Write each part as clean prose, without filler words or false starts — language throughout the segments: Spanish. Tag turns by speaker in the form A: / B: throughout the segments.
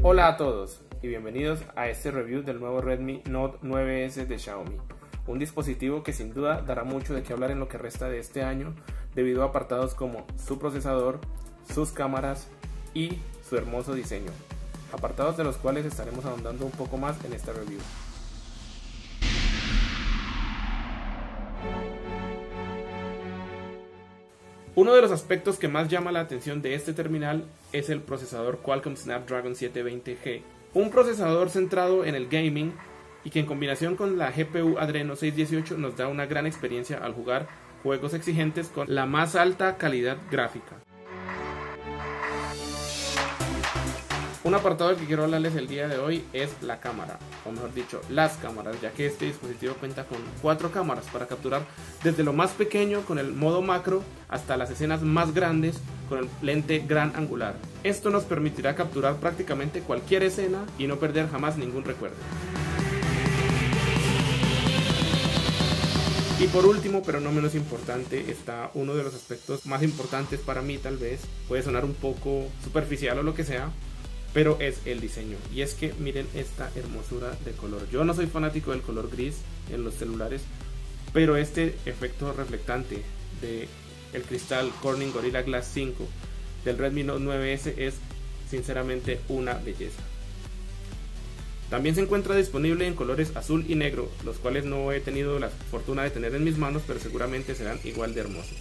A: Hola a todos y bienvenidos a este review del nuevo Redmi Note 9S de Xiaomi, un dispositivo que sin duda dará mucho de qué hablar en lo que resta de este año debido a apartados como su procesador, sus cámaras y su hermoso diseño, apartados de los cuales estaremos ahondando un poco más en esta review. Uno de los aspectos que más llama la atención de este terminal es el procesador Qualcomm Snapdragon 720G, un procesador centrado en el gaming y que en combinación con la GPU Adreno 618 nos da una gran experiencia al jugar juegos exigentes con la más alta calidad gráfica. Un apartado del que quiero hablarles el día de hoy es la cámara, o mejor dicho, las cámaras, ya que este dispositivo cuenta con 4 cámaras para capturar desde lo más pequeño con el modo macro hasta las escenas más grandes con el lente gran angular. Esto nos permitirá capturar prácticamente cualquier escena y no perder jamás ningún recuerdo. Y por último, pero no menos importante, está uno de los aspectos más importantes para mí, tal vez, puede sonar un poco superficial o lo que sea, pero es el diseño, y es que miren esta hermosura de color. Yo no soy fanático del color gris en los celulares, pero este efecto reflectante de el cristal Corning Gorilla Glass 5 del Redmi Note 9S es sinceramente una belleza. También se encuentra disponible en colores azul y negro, los cuales no he tenido la fortuna de tener en mis manos, pero seguramente serán igual de hermosos.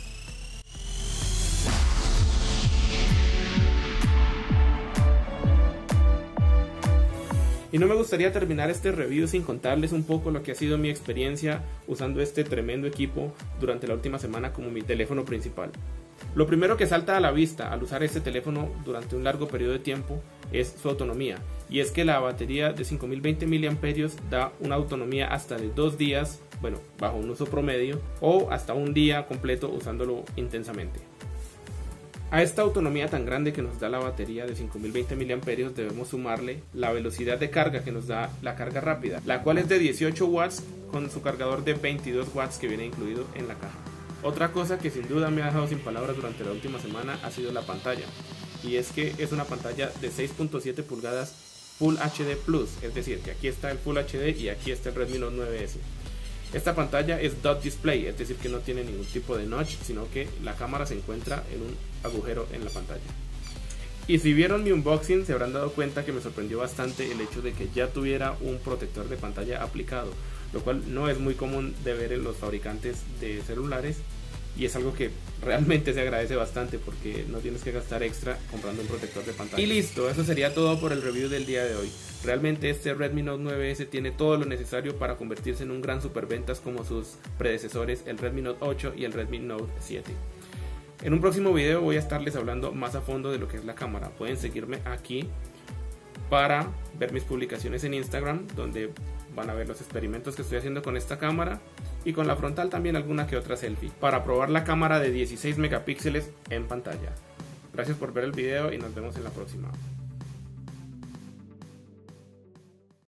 A: Y no me gustaría terminar este review sin contarles un poco lo que ha sido mi experiencia usando este tremendo equipo durante la última semana como mi teléfono principal. Lo primero que salta a la vista al usar este teléfono durante un largo periodo de tiempo es su autonomía, y es que la batería de 5020 mAh da una autonomía hasta de 2 días, bueno, bajo un uso promedio, o hasta un día completo usándolo intensamente. A esta autonomía tan grande que nos da la batería de 5020 mAh debemos sumarle la velocidad de carga que nos da la carga rápida, la cual es de 18 watts con su cargador de 22 watts que viene incluido en la caja. Otra cosa que sin duda me ha dejado sin palabras durante la última semana ha sido la pantalla, y es que es una pantalla de 6.7 pulgadas Full HD Plus, es decir, que aquí está el Full HD y aquí está el Redmi Note 9S. Esta pantalla es dot display, es decir que no tiene ningún tipo de notch, sino que la cámara se encuentra en un agujero en la pantalla. Y si vieron mi unboxing se habrán dado cuenta que me sorprendió bastante el hecho de que ya tuviera un protector de pantalla aplicado, lo cual no es muy común de ver en los fabricantes de celulares, y es algo que realmente se agradece bastante porque no tienes que gastar extra comprando un protector de pantalla. Y listo, eso sería todo por el review del día de hoy. Realmente este Redmi Note 9S tiene todo lo necesario para convertirse en un gran superventas como sus predecesores, el Redmi Note 8 y el Redmi Note 7. En un próximo video voy a estarles hablando más a fondo de lo que es la cámara. Pueden seguirme aquí para ver mis publicaciones en Instagram, donde van a ver los experimentos que estoy haciendo con esta cámara, y con la frontal también alguna que otra selfie, para probar la cámara de 16 megapíxeles en pantalla. Gracias por ver el video y nos vemos en la próxima.